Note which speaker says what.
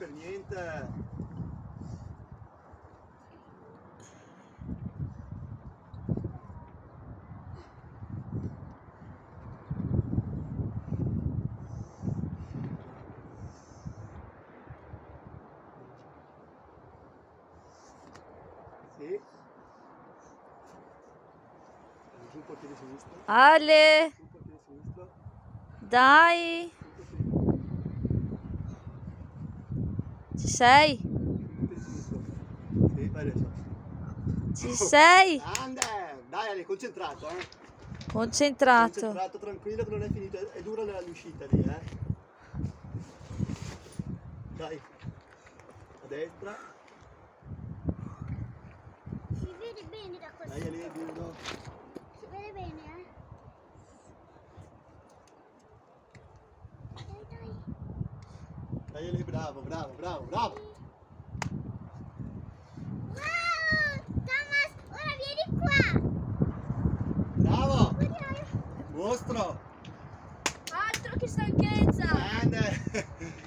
Speaker 1: per niente. Sì. Giù un po' piede sinistro.
Speaker 2: Ale,
Speaker 1: Giù un po' piede sinistro.
Speaker 2: dai, ci sei?
Speaker 1: Piede sinistro. Sì, vai adesso.
Speaker 2: Ci sei?
Speaker 1: Grande! Dai Ale, concentrato,
Speaker 2: Concentrato.
Speaker 1: Concentrato, tranquillo che non è finito, è dura l'uscita lì, Dai, a destra.
Speaker 3: Si vede bene da questo.
Speaker 1: Dai Ale, duro.
Speaker 3: Si vede bene, Dai, dai.
Speaker 1: Dai Ale, bravo, bravo, bravo, bravo.
Speaker 3: Wow! Thomas, ora vieni qua.
Speaker 1: Bravo! Mostro!
Speaker 2: Altro che stanchezza!
Speaker 1: Grande!